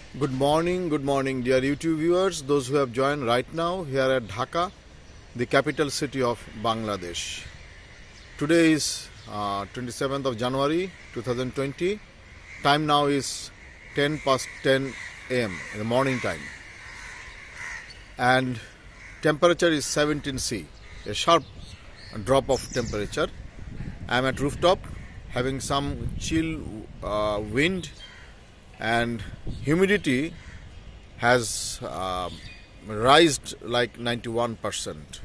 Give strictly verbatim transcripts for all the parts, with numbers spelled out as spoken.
Good morning, good morning dear YouTube viewers, those who have joined right now here at Dhaka, the capital city of Bangladesh. Today is uh, twenty-seventh of January two thousand twenty. Time now is ten past ten A M in the morning time. And temperature is seventeen C, a sharp drop of temperature. I am at rooftop having some chill uh, wind, and humidity has uh, rised like ninety-one percent,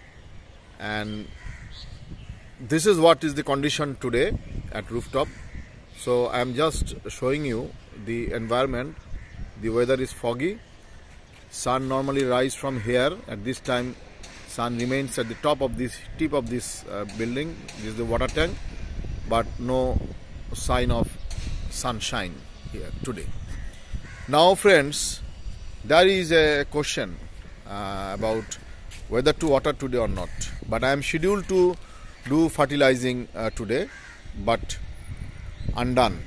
and this is what is the condition today at rooftop. So I am just showing you the environment. The weather is foggy. Sun normally rise from here. At this time sun remains at the top of this tip of this uh, building. This is the water tank, but no sign of sunshine here today. Now friends, there is a question uh, about whether to water today or not, but I am scheduled to do fertilizing uh, today, but undone.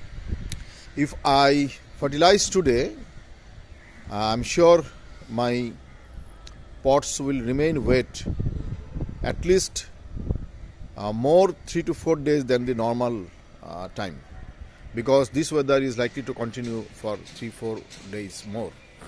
If I fertilize today, I am sure my pots will remain wet at least uh, more three to four days than the normal uh, time, because this weather is likely to continue for three four days more.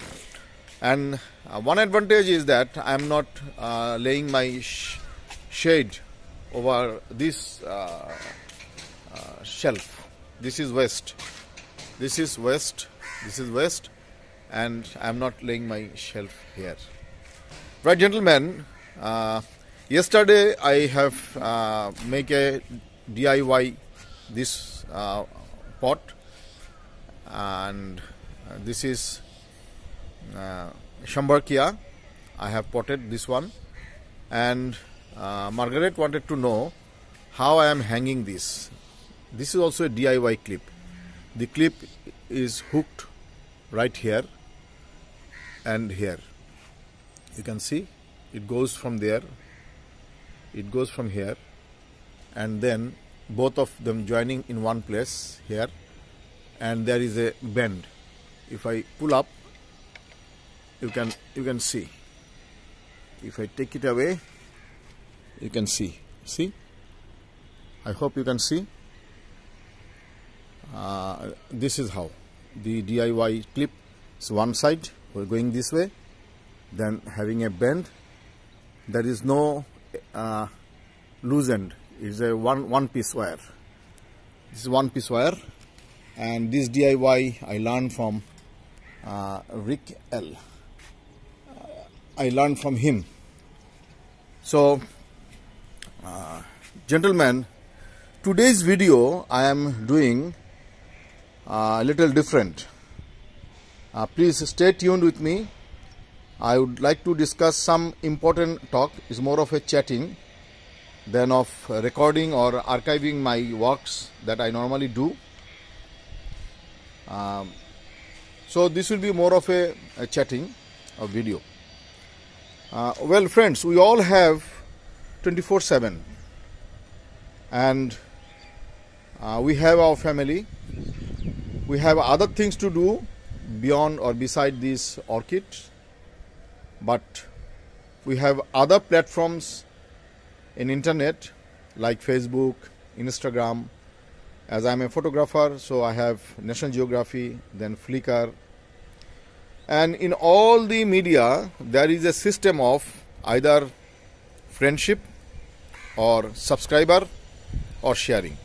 And uh, one advantage is that I am not uh, laying my sh shade over this uh, uh, shelf. This is west, this is west, this is west, and I am not laying my shelf here. Right, gentlemen, uh, yesterday I have uh, make a D I Y this uh, pot, and uh, this is uh, Shambarkia. I have potted this one, and uh, Margaret wanted to know how I am hanging this. This is also a D I Y clip. The clip is hooked right here and here. You can see it goes from there, it goes from here, and then both of them joining in one place here, and there is a bend. If I pull up, you can you can see. If I take it away, you can see. See? I hope you can see. Uh, this is how the D I Y clip is one side. We're going this way, then having a bend. There is no uh, loose end. It's a one one piece wire. This is one piece wire, and this D I Y I learned from uh, Rick L. Uh, I learned from him. So, uh, gentlemen, today's video I am doing uh, a little different. Uh, please stay tuned with me. I would like to discuss some important talk. It's more of a chatting than of recording or archiving my works that I normally do. Um, so this will be more of a, a chatting, a video. Uh, well friends, we all have twenty-four seven, and uh, we have our family. We have other things to do beyond or beside these orchids, but we have other platforms in internet like Facebook, Instagram. As I am a photographer, so I have National Geography, then Flickr, and in all the media there is a system of either friendship or subscriber or sharing.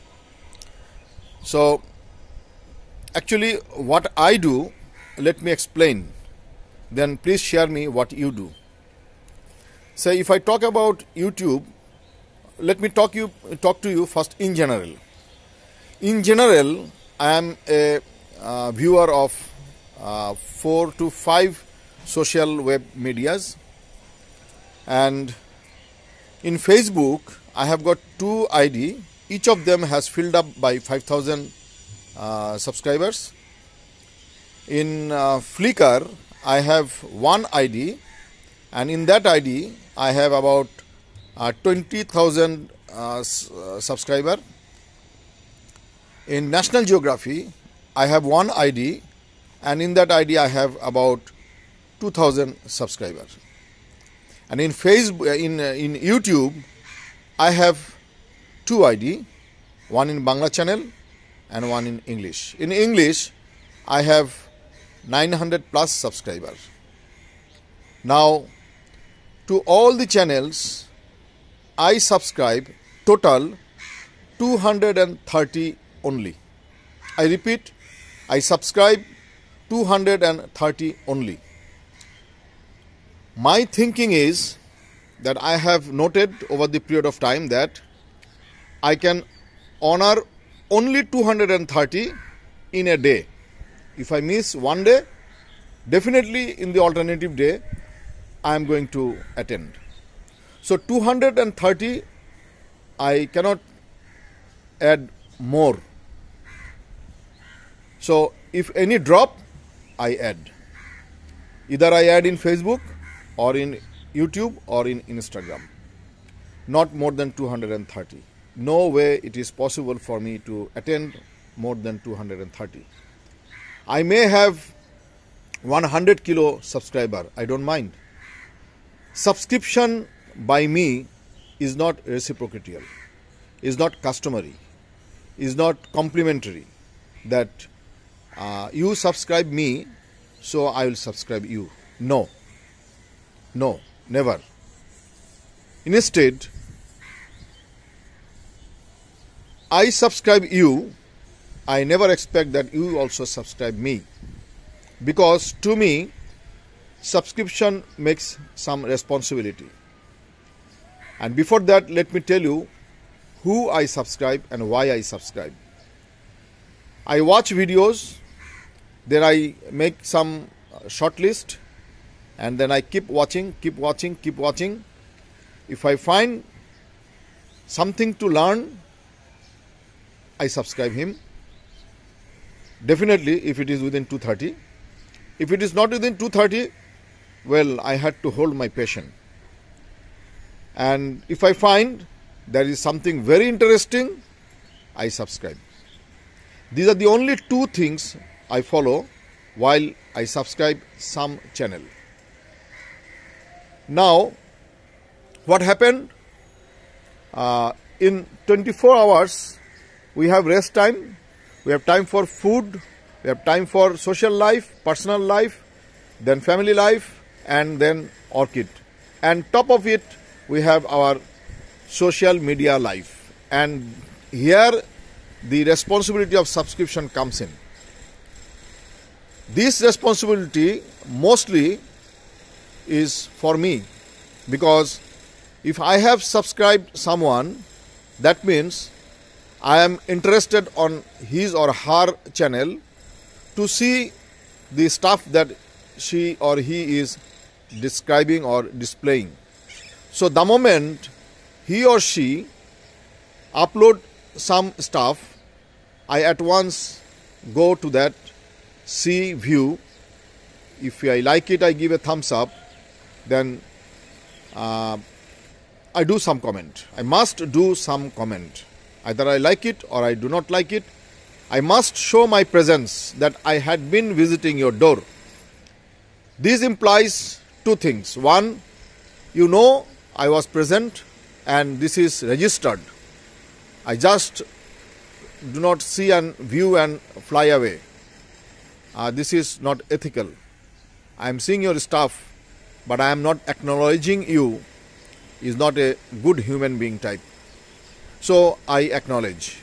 So actually what I do, let me explain, then please share me what you do. Say if I talk about YouTube, let me talk you talk to you first in general. In general, I am a uh, viewer of uh, four to five social web medias, and in Facebook I have got two I D. Each of them has filled up by five thousand uh, subscribers. In uh, Flickr I have one I D, and in that I D I have about uh, twenty thousand uh, uh, subscriber. In National Geography I have one I D and in that I D I have about two thousand subscribers. And in Facebook, in uh, in YouTube, I have two I D, one in Bangla channel and one in English. In English, I have nine hundred plus subscribers. Now, to all the channels, I subscribe total two hundred thirty only. I repeat, I subscribe two hundred thirty only. My thinking is that I have noted over the period of time that I can honor only two hundred thirty in a day. If I miss one day, definitely in the alternative day, I am going to attend. So two hundred thirty, I cannot add more. So if any drop, I add. Either I add in Facebook or in YouTube or in Instagram. Not more than two hundred thirty. No way it is possible for me to attend more than two hundred thirty. I may have one hundred kilo subscriber, I don't mind. Subscription by me is not reciprocal, is not customary, is not complimentary, that uh, you subscribe me, so I will subscribe you. No, no, never. Instead, I subscribe you, I never expect that you also subscribe me, because to me, subscription makes some responsibility. And before that, let me tell you who I subscribe and why I subscribe. I watch videos, then I make some short list, and then I keep watching, keep watching, keep watching. If I find something to learn, I subscribe him. Definitely, if it is within two thirty. If it is not within two thirty, well, I had to hold my passion. And if I find there is something very interesting, I subscribe. These are the only two things I follow while I subscribe some channel. Now, what happened? Uh, in twenty-four hours, we have rest time, we have time for food, we have time for social life, personal life, then family life, and then Orchid. And top of it, we have our social media life. And here, the responsibility of subscription comes in. This responsibility mostly is for me, because if I have subscribed someone, that means I am interested on his or her channel to see the stuff that she or he is describing or displaying. So the moment he or she upload some stuff, I at once go to that, see, view. If I like it, I give a thumbs up. Then uh, I do some comment. I must do some comment. Either I like it or I do not like it. I must show my presence that I had been visiting your door. This implies two things. One, you know I was present and this is registered. I just do not see and view and fly away. Uh, this is not ethical. I am seeing your stuff, but I am not acknowledging you is not a good human being type. So I acknowledge.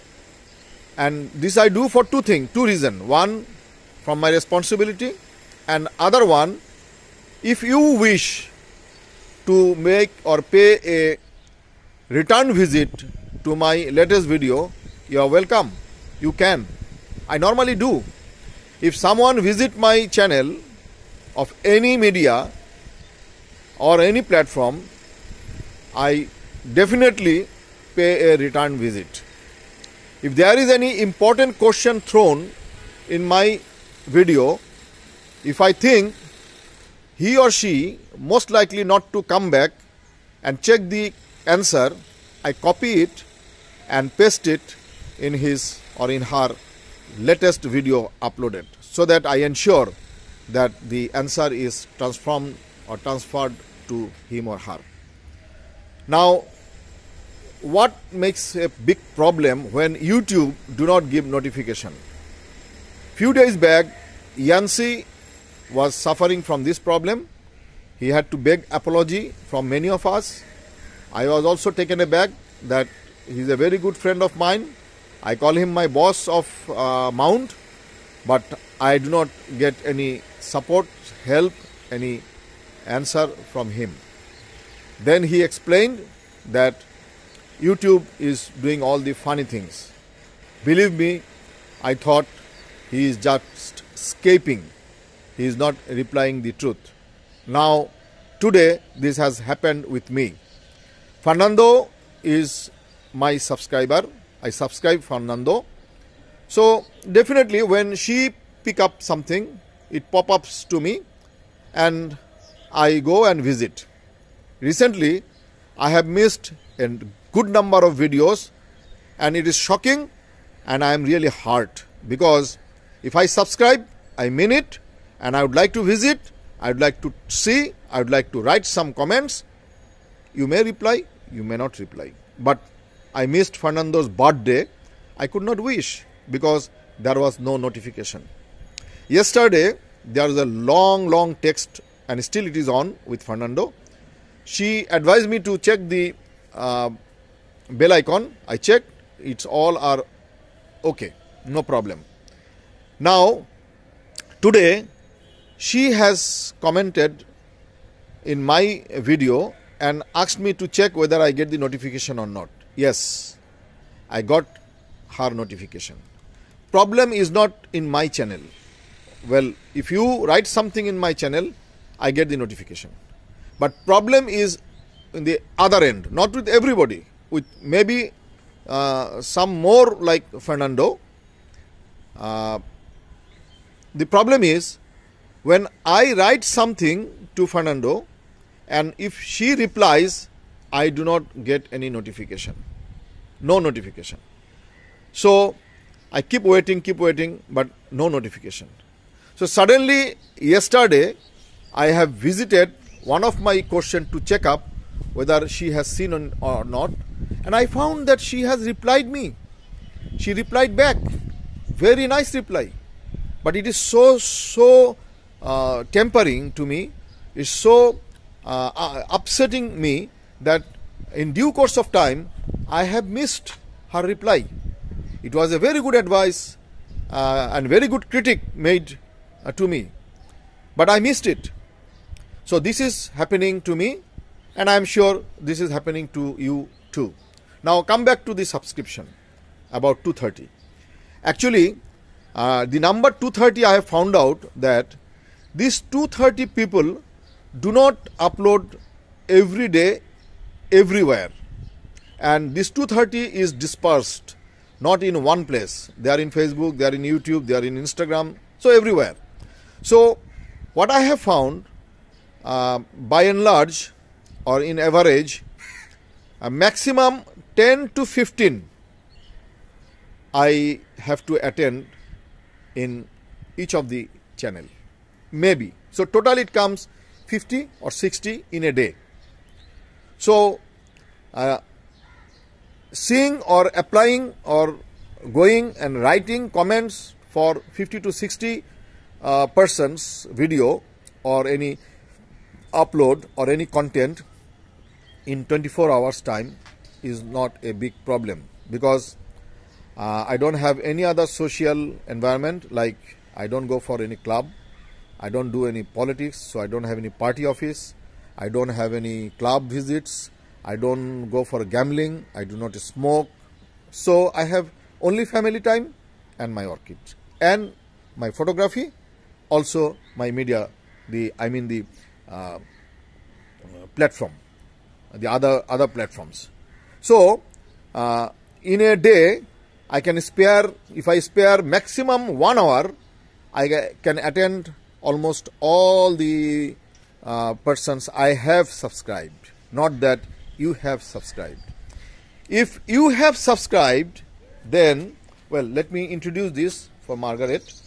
And this I do for two things, two reasons. One, from my responsibility, and other one, if you wish to make or pay a return visit to my latest video, you are welcome. You can. I normally do. If someone visit my channel of any media or any platform, I definitely pay a return visit. If there is any important question thrown in my video, if I think he or she most likely not to come back and check the answer, I copy it and paste it in his or in her latest video uploaded. so that I ensure that the answer is transformed or transferred to him or her. Now, what makes a big problem when YouTube do not give notification? Few days back, Yancy was suffering from this problem. He had to beg apology from many of us. I was also taken aback that he is a very good friend of mine. I call him my boss of uh, Mount, but I do not get any support, help, any answer from him. Then he explained that YouTube is doing all the funny things. Believe me, I thought he is just escaping. He is not replying the truth. Now, today, this has happened with me. Fernando is my subscriber. I subscribe Fernando. So, definitely when she pick up something, it pop-ups to me and I go and visit. Recently, I have missed a good number of videos and it is shocking and I am really hurt because if I subscribe, I mean it and I would like to visit, I would like to see, I would like to write some comments. You may reply, you may not reply. But I missed Fernando's birthday. I could not wish because there was no notification. Yesterday, there was a long, long text and still it is on with Fernando. She advised me to check the uh, bell icon. I checked. It's all are okay. No problem. Now, today, she has commented in my video and asked me to check whether I get the notification or not. Yes, I got her notification. Problem is not in my channel. Well, if you write something in my channel, I get the notification. But problem is in the other end, not with everybody, with maybe uh, some more like Fernando. Uh, the problem is when I write something to Fernando and if she replies, I do not get any notification. No notification. So I keep waiting, keep waiting, but no notification. So suddenly yesterday I have visited one of my questions to check up whether she has seen or not, and I found that she has replied me. She replied back. Very nice reply. But it is so, so uh, tempering to me. It's so uh, uh, upsetting me that in due course of time, I have missed her reply. It was a very good advice uh, and very good critic made uh, to me. But I missed it. So this is happening to me and I am sure this is happening to you too. Now come back to the subscription about two thirty. Actually, uh, the number two thirty I have found out that these two thirty people do not upload every day everywhere. And this two thirty is dispersed, not in one place. They are in Facebook, they are in YouTube, they are in Instagram, so everywhere. So what I have found, uh, by and large or in average, a maximum ten to fifteen I have to attend in each of the channel. Maybe. So total it comes fifty or sixty in a day. So uh, seeing or applying or going and writing comments for fifty to sixty uh, persons video or any upload or any content in twenty-four hours time is not a big problem because uh, I don't have any other social environment, like I don't go for any club, I don't do any politics, so I don't have any party office, I don't have any club visits, I don't go for gambling, I do not smoke. So I have only family time and my orchids and my photography, also my media, the I mean the uh, platform, the other other platforms. So uh, in a day I can spare, if I spare maximum one hour, I can attend almost all the uh, persons I have subscribed, not that you have subscribed. If you have subscribed, then, well, let me introduce this for Margaret.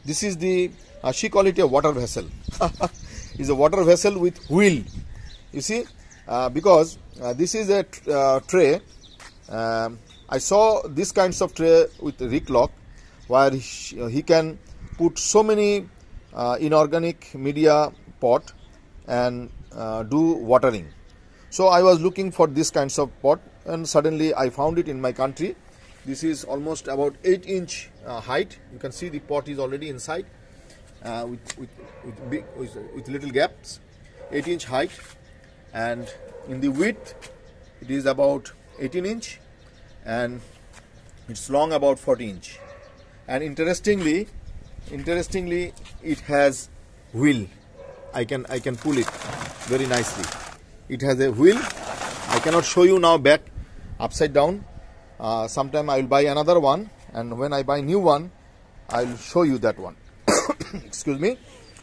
This is the, uh, she call it a water vessel. It's a water vessel with wheel. You see, uh, because uh, this is a tr uh, tray. Um, I saw this kinds of tray with Rick lock, where he, uh, he can put so many uh, inorganic media pot and uh, do watering. So I was looking for this kinds of pot, and suddenly I found it in my country. This is almost about eight inch uh, height. You can see the pot is already inside uh, with, with, with, big, with, with little gaps. eight inch height, and in the width it is about eighteen inch, and it's long about forty inch. And interestingly, interestingly, it has wheel. I can I can pull it very nicely. It has a wheel. I cannot show you now back upside down. Uh, sometime I will buy another one, and when I buy new one, I will show you that one. Excuse me.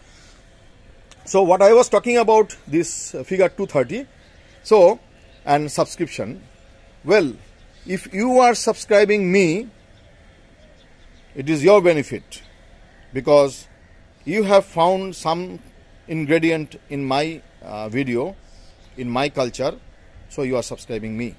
So what I was talking about, this uh, figure two thirty. So, and subscription. Well, if you are subscribing me, it is your benefit, because you have found some ingredient in my uh, video, in my culture, so you are subscribing me.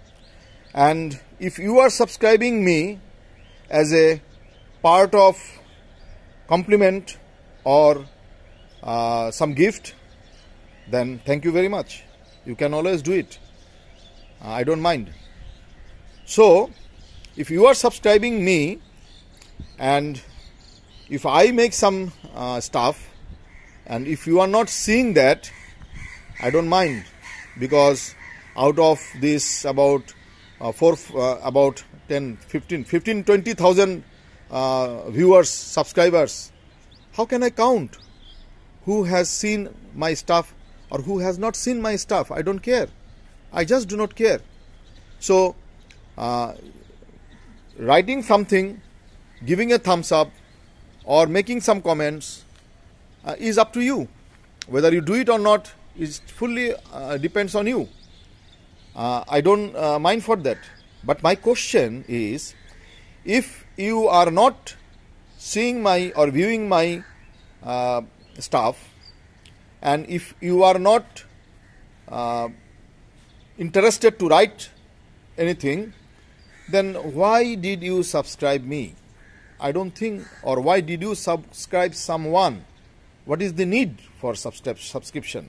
And if you are subscribing me as a part of compliment or uh, some gift, then thank you very much. You can always do it. uh, I don't mind. So if you are subscribing me, and if I make some uh, stuff, and if you are not seeing that, I don't mind, because out of this about uh, four, uh, about ten, fifteen, fifteen, twenty thousand uh, viewers, subscribers, how can I count who has seen my stuff or who has not seen my stuff? I don't care. I just do not care. So uh, writing something, giving a thumbs up, or making some comments uh, is up to you. Whether you do it or not is fully uh, depends on you. Uh, I don't uh, mind for that. But my question is, if you are not seeing my or viewing my uh, stuff, and if you are not uh, interested to write anything, then why did you subscribe me? I don't think, or why did you subscribe someone? What is the need for subscription?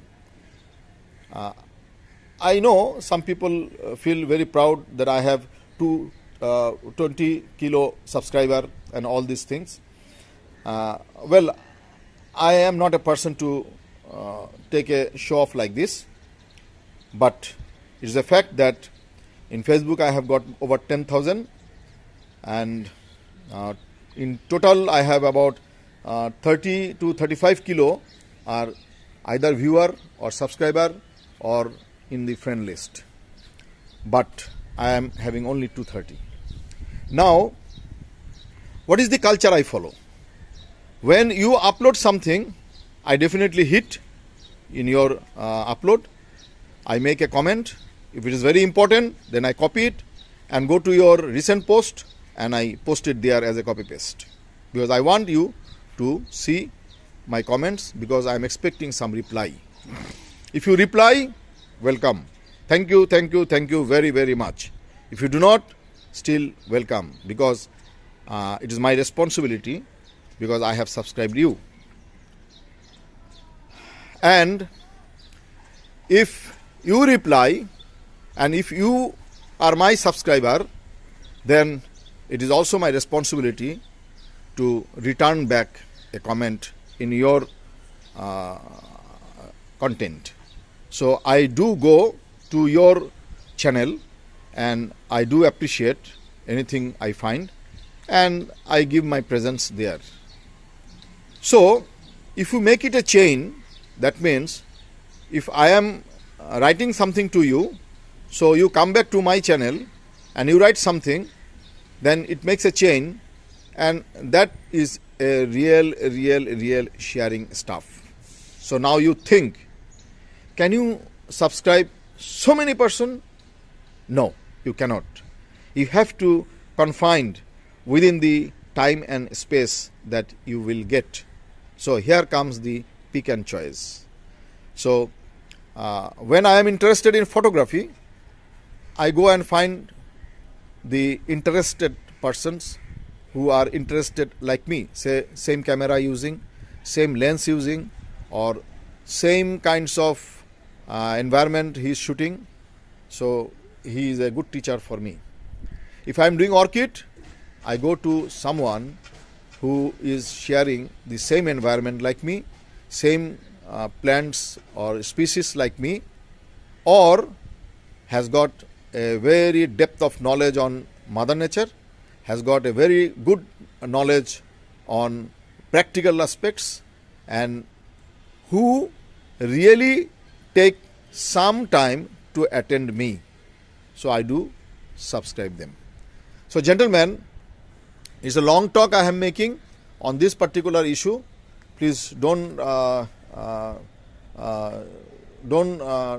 Uh, I know some people feel very proud that I have two uh, twenty kilo subscriber and all these things. Uh, well, I am not a person to uh, take a show off like this, but it is a fact that in Facebook I have got over ten thousand, and uh, in total I have about uh, thirty to thirty-five kilo are either viewer or subscriber or in the friend list, but I am having only two thirty. Now, what is the culture I follow? When you upload something, I definitely hit in your uh, upload. I make a comment. If it is very important, then I copy it and go to your recent post and I post it there as a copy paste, because I want you to see my comments, because I am expecting some reply. If you reply, welcome. Thank you, thank you, thank you very, very much. If you do not, still welcome, because uh, it is my responsibility, because I have subscribed you. And if you reply, and if you are my subscriber, then it is also my responsibility to return back a comment in your uh, content. So I do go to your channel and I do appreciate anything I find, and I give my presence there. So if you make it a chain, that means if I am writing something to you, so you come back to my channel and you write something, then it makes a chain, and that is a real, real, real sharing stuff. So now you think, can you subscribe so many person? No, you cannot. You have to confine within the time and space that you will get. So here comes the pick and choice. So uh, when I am interested in photography, I go and find the interested persons who are interested like me, say same camera using, same lens using, or same kinds of uh, environment he is shooting. So he is a good teacher for me. If I am doing orchid, I go to someone who is sharing the same environment like me, same uh, plants or species like me, or has got a very depth of knowledge on Mother Nature, has got a very good knowledge on practical aspects, and who really take some time to attend me. So I do subscribe them. So gentlemen, it's a long talk I am making on this particular issue. Please don't uh, uh, uh, don't uh,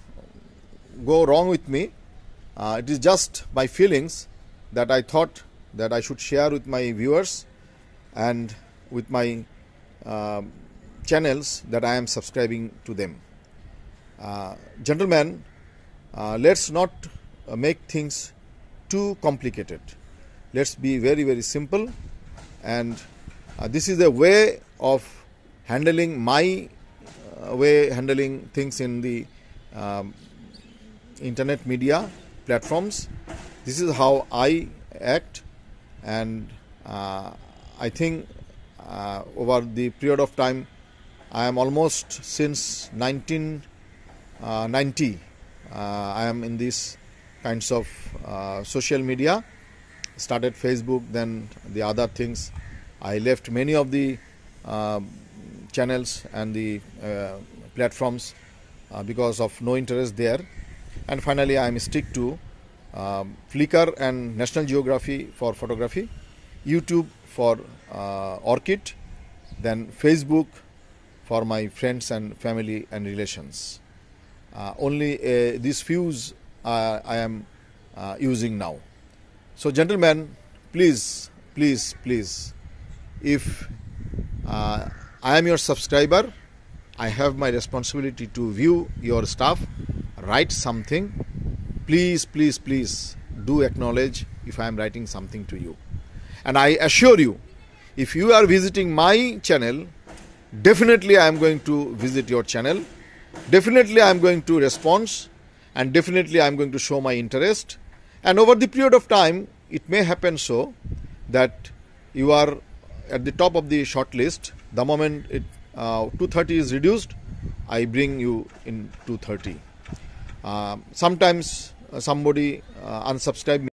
go wrong with me. Uh, it is just my feelings that I thought that I should share with my viewers and with my uh, channels that I am subscribing to them. Uh, gentlemen, uh, let's not uh, make things too complicated. Let's be very very simple, and uh, this is a way of handling my uh, way handling things in the um, internet media platforms. This is how I act, and uh, I think uh, over the period of time, I am almost since nineteen ninety uh, I am in these kinds of uh, social media. Started Facebook, then the other things. I left many of the uh, channels and the uh, platforms uh, because of no interest there, and finally I am stick to um, Flickr and National Geography for photography, YouTube for uh, orchid, then Facebook for my friends and family and relations. Uh, only uh, these fews uh, I am uh, using now. So gentlemen, please, please, please, if uh, I am your subscriber, I have my responsibility to view your stuff, write something. Please, please, please do acknowledge if I am writing something to you. And I assure you, if you are visiting my channel, definitely I am going to visit your channel. Definitely I am going to respond, and definitely I am going to show my interest. And over the period of time, it may happen so that you are at the top of the short list. The moment it uh, two thirty is reduced, I bring you in two thirty. Uh, sometimes uh, somebody uh, unsubscribe me.